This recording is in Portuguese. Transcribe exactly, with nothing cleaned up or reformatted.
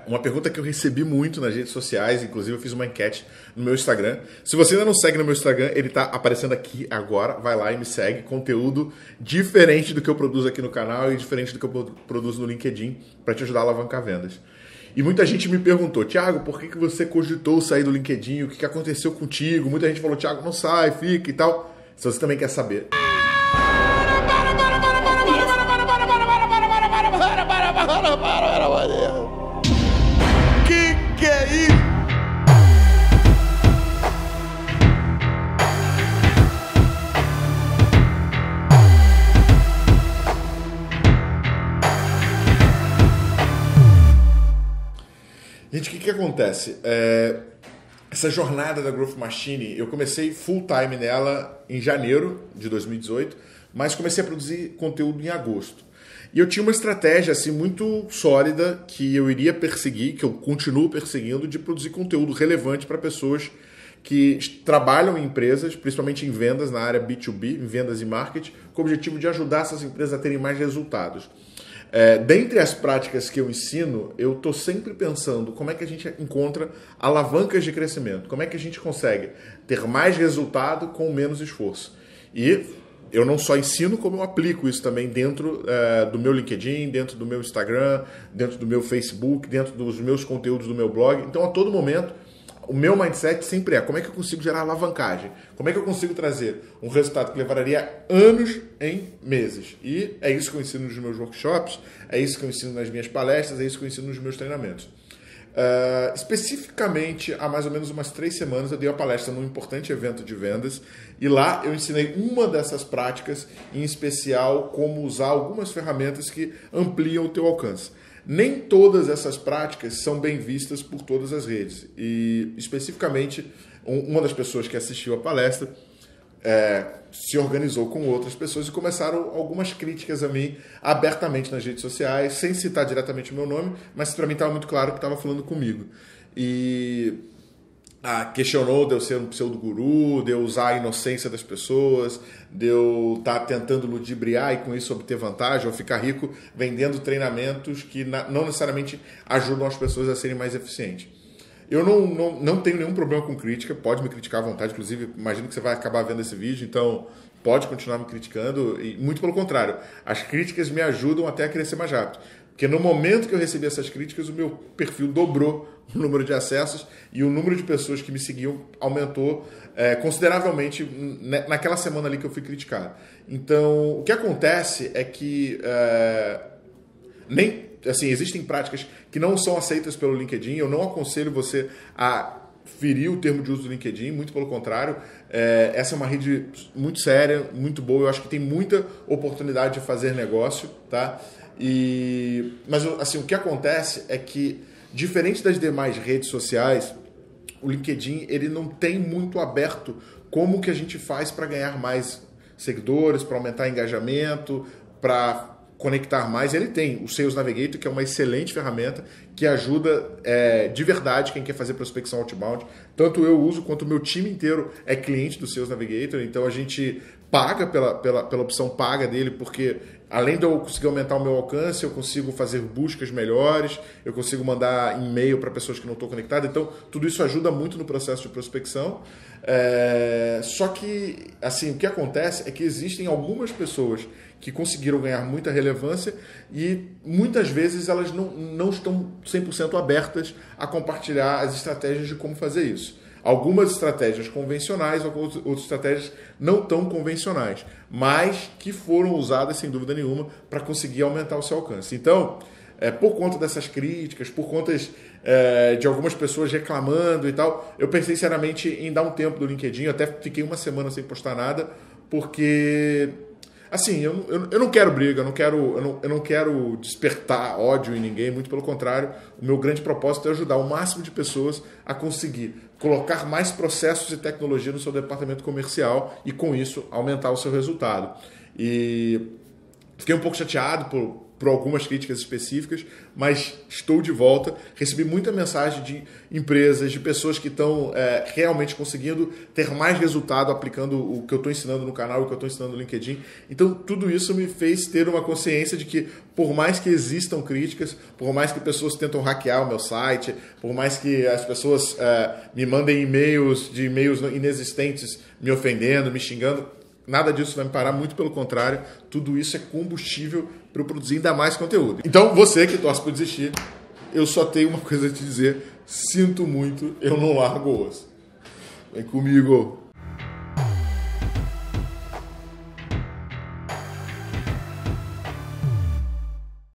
uma pergunta que eu recebi muito nas redes sociais, inclusive eu fiz uma enquete no meu Instagram. Se você ainda não segue no meu Instagram, ele está aparecendo aqui agora, vai lá e me segue. Conteúdo diferente do que eu produzo aqui no canal e diferente do que eu produzo no LinkedIn para te ajudar a alavancar vendas. E muita gente me perguntou, Thiago, por que, que você cogitou sair do LinkedIn? O que, que aconteceu contigo? Muita gente falou, Thiago, não sai, fica e tal. Se você também quer saber... Que que é isso? Gente, o que que acontece? É... Essa jornada da Growth Machine, eu comecei full time nela em janeiro de dois mil e dezoito, mas comecei a produzir conteúdo em agosto. E eu tinha uma estratégia assim, muito sólida que eu iria perseguir, que eu continuo perseguindo, de produzir conteúdo relevante para pessoas que trabalham em empresas, principalmente em vendas, na área B dois B, em vendas e marketing, com o objetivo de ajudar essas empresas a terem mais resultados. É, dentre as práticas que eu ensino, eu estou sempre pensando como é que a gente encontra alavancas de crescimento, como é que a gente consegue ter mais resultado com menos esforço. E eu não só ensino, como eu aplico isso também dentro é, do meu LinkedIn, dentro do meu Instagram, dentro do meu Facebook, dentro dos meus conteúdos do meu blog. Então, a todo momento, o meu mindset sempre é como é que eu consigo gerar alavancagem? Como é que eu consigo trazer um resultado que levaria anos em meses? E é isso que eu ensino nos meus workshops, é isso que eu ensino nas minhas palestras, é isso que eu ensino nos meus treinamentos. Uh, especificamente, há mais ou menos umas três semanas, eu dei uma palestra num importante evento de vendas e lá eu ensinei uma dessas práticas, em especial como usar algumas ferramentas que ampliam o teu alcance. Nem todas essas práticas são bem vistas por todas as redes e, especificamente, uma das pessoas que assistiu a palestra é, se organizou com outras pessoas e começaram algumas críticas a mim abertamente nas redes sociais, sem citar diretamente o meu nome, mas para mim estava muito claro que estava falando comigo. E ah, questionou de eu ser um pseudo-guru, de eu usar a inocência das pessoas, de eu estar tá tentando ludibriar e com isso obter vantagem ou ficar rico vendendo treinamentos que não necessariamente ajudam as pessoas a serem mais eficientes. Eu não, não, não tenho nenhum problema com crítica, pode me criticar à vontade, inclusive imagino que você vai acabar vendo esse vídeo, então pode continuar me criticando, e muito pelo contrário, as críticas me ajudam até a crescer mais rápido, porque no momento que eu recebi essas críticas, o meu perfil dobrou o número de acessos e o número de pessoas que me seguiam aumentou é, consideravelmente naquela semana ali que eu fui criticado. Então, o que acontece é que é, nem... Assim, existem práticas que não são aceitas pelo LinkedIn. Eu não aconselho você a ferir o termo de uso do LinkedIn, muito pelo contrário. É, essa é uma rede muito séria, muito boa. Eu acho que tem muita oportunidade de fazer negócio, tá? E, mas assim, o que acontece é que, diferente das demais redes sociais, o LinkedIn ele não tem muito aberto como que a gente faz para ganhar mais seguidores, para aumentar engajamento, para conectar mais. Ele tem o Sales Navigator, que é uma excelente ferramenta que ajuda é, de verdade quem quer fazer prospecção outbound. Tanto eu uso quanto o meu time inteiro é cliente do Sales Navigator, então a gente paga pela, pela, pela opção paga dele, porque além de eu conseguir aumentar o meu alcance, eu consigo fazer buscas melhores, eu consigo mandar e-mail para pessoas que não estão conectadas, então tudo isso ajuda muito no processo de prospecção. É, só que, assim, o que acontece é que existem algumas pessoas que conseguiram ganhar muita relevância e muitas vezes elas não, não estão cem por cento abertas a compartilhar as estratégias de como fazer isso. Algumas estratégias convencionais, outras estratégias não tão convencionais, mas que foram usadas sem dúvida nenhuma para conseguir aumentar o seu alcance. Então, é, por conta dessas críticas, por conta é, de algumas pessoas reclamando e tal, eu pensei seriamente em dar um tempo do LinkedIn. Eu até fiquei uma semana sem postar nada, porque... Assim, eu, eu, eu não quero briga, eu não quero, eu, não, eu não quero despertar ódio em ninguém, muito pelo contrário. O meu grande propósito é ajudar o máximo de pessoas a conseguir colocar mais processos e tecnologia no seu departamento comercial e, com isso, aumentar o seu resultado. E fiquei um pouco chateado por, por algumas críticas específicas, mas estou de volta. Recebi muita mensagem de empresas, de pessoas que estão é, realmente conseguindo ter mais resultado aplicando o que eu estou ensinando no canal e o que eu estou ensinando no LinkedIn. Então, tudo isso me fez ter uma consciência de que, por mais que existam críticas, por mais que pessoas tentam hackear o meu site, por mais que as pessoas é, me mandem e-mails de e-mails inexistentes me ofendendo, me xingando, nada disso vai me parar, muito pelo contrário, tudo isso é combustível para eu produzir ainda mais conteúdo. Então, você que torce por desistir, eu só tenho uma coisa a te dizer: sinto muito, eu não largo o osso. Vem comigo.